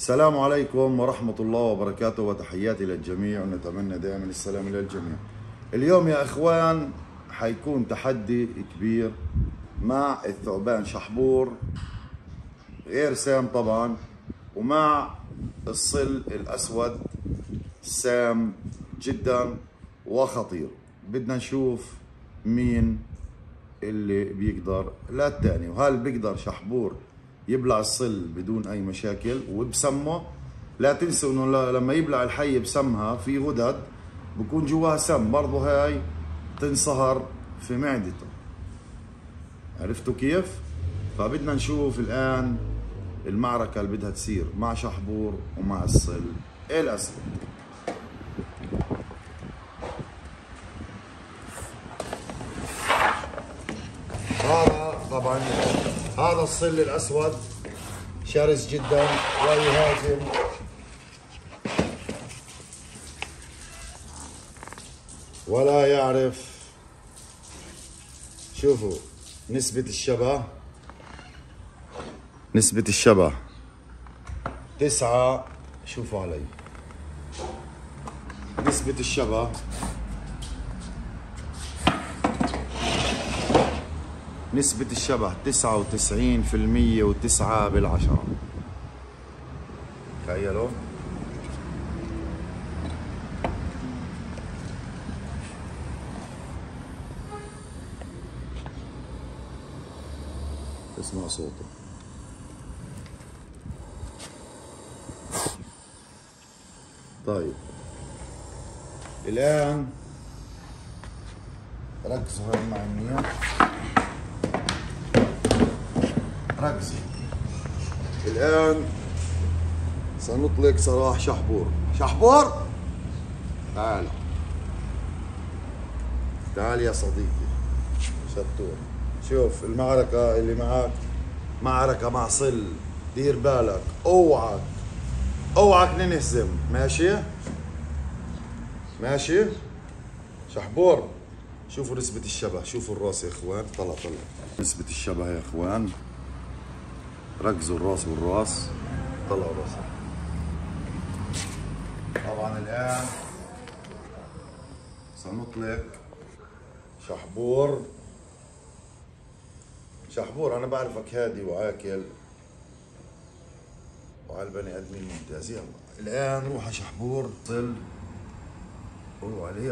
السلام عليكم ورحمة الله وبركاته، وتحياتي للجميع، ونتمنى دائما السلام للجميع. اليوم يا إخوان حيكون تحدي كبير مع الثعبان شحبور غير سام طبعا، ومع الصل الأسود سام جدا وخطير. بدنا نشوف مين اللي بيقدر للتاني، وهل بيقدر شحبور يبلع الصل بدون اي مشاكل وبسمه. لا تنسوا انه لما يبلع الحي بسمها في غدد بكون جواها سم، برضه هاي تنصهر في معدته. عرفتوا كيف؟ فبدنا نشوف الان المعركة اللي بدها تصير مع شحبور ومع الصل الاسود. هذا طبعا هذا الصل الاسود شرس جدا ويهاجم ولا يعرف. شوفوا نسبة الشبه 9. شوفوا علي نسبة الشبه 99% و9 بالعشرة. تخيلوا. اسمع صوته. طيب الآن ركزوا هاي معي منيح، ركزوا. الآن سنطلق سراح شحبور. شحبور تعال تعال يا صديقي شطور. شوف المعركة اللي معك معركة مع صل، دير بالك، اوعك ننهزم. ماشي شحبور. شوفوا نسبة الشبه، شوفوا الراس يا اخوان، طلع نسبة الشبه يا اخوان، ركزوا الراس والراس، طلعوا راسه. طبعا الان سنطلق شحبور. انا بعرفك هادي وعاكل وعلى البني ادمين ممتاز. يلا الان روح يا شحبور، صل قولوا عليه.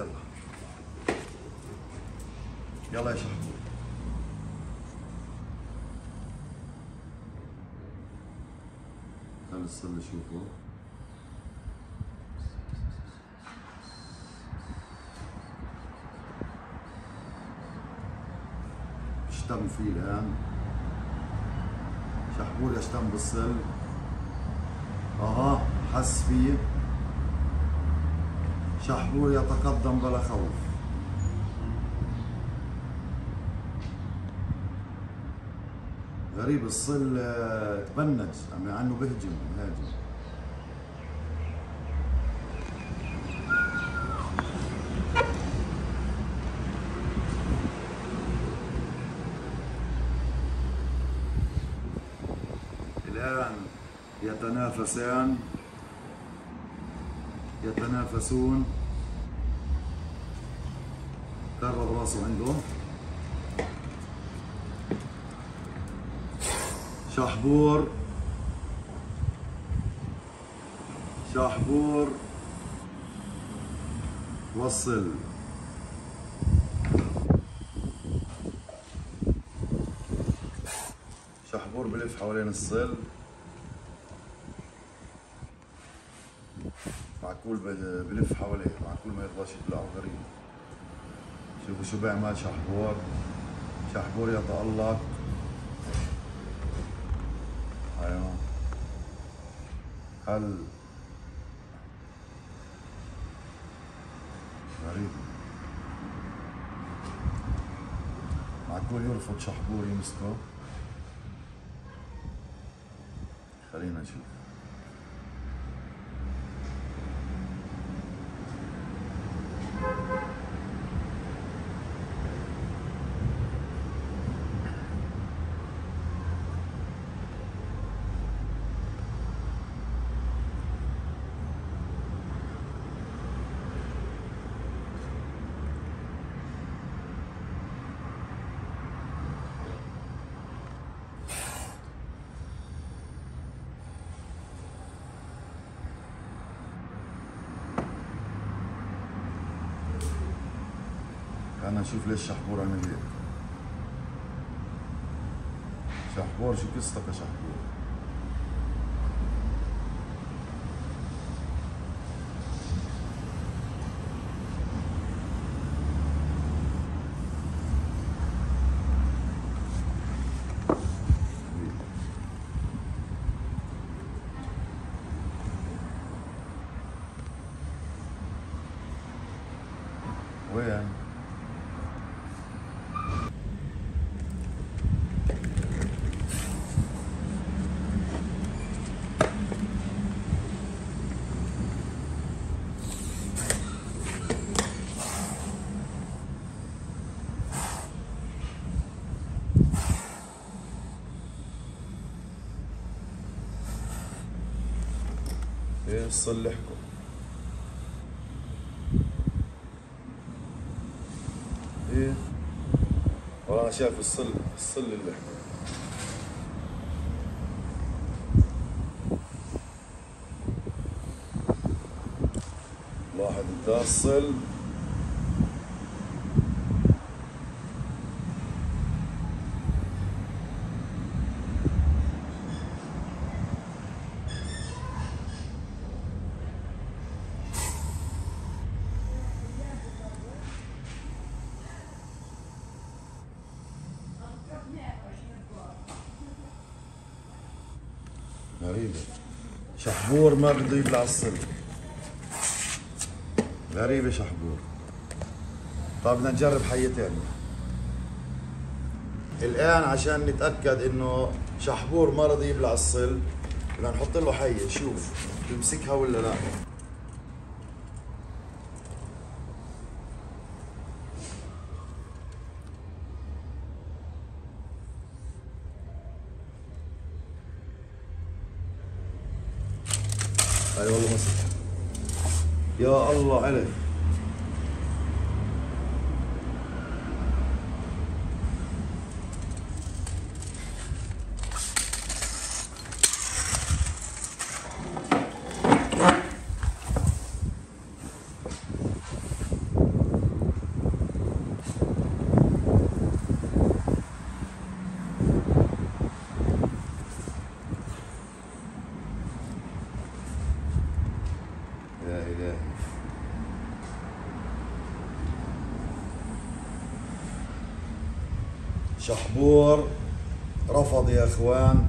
يلا يا شحبور. خلي الصل شوفوا. اشتم فيه الآن شحبور، يشتم بالصل. حس فيه. شحبور يتقدم بلا خوف. غريب الصل تبنج مع انه بهجم مهاجم. الآن يتنافسون. قرب راسه عنده شحبور وصل. شحبور بلف حوالين الصل، معقول بلف حواليه، معقول ما يرضاش يبلعه. غريب. شوفوا شو بيعمل شحبور يتألق. ايوه هل غريب، معقول يرفض شحبور يمسكه؟ خلينا نشوف. خلينا نشوف ليش شحبور عمل هيك. شحبور شو قصتك يا شحبور؟ وين؟ ايه صلحكم. ايه والله انا شايف الصل اللي حكوا. لاحظ انت الصل غريبة. شحبور ما بده يبلع الصل. غريبة شحبور. طيب بدنا نجرب حية ثانية. الآن عشان نتأكد إنه شحبور ما رضي يبلع الصل بدنا نحط له حية، شوف بيمسكها ولا لا. اي والله مسك. يا الله عليك. يا إلهي. شحبور رفض يا اخوان،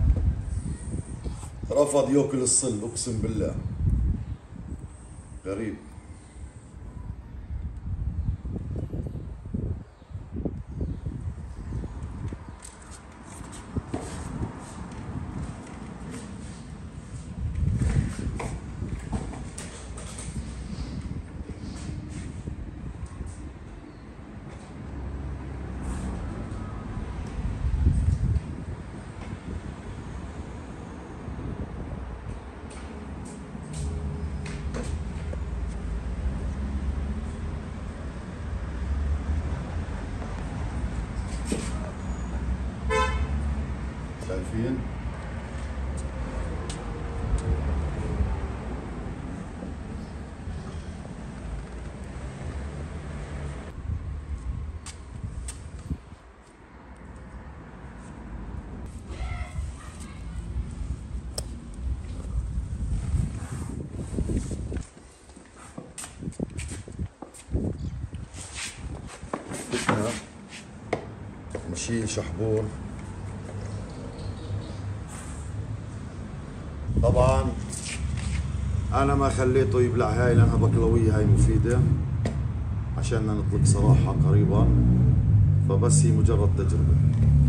رفض ياكل الصل اقسم بالله. غريب. شايفين؟ بدنا نشيل شحبور. طبعا انا ما خليته يبلع هاي لانها بقلوية، هاي مفيدة عشان نطلق صراحة قريبا، فبس هي مجرد تجربة.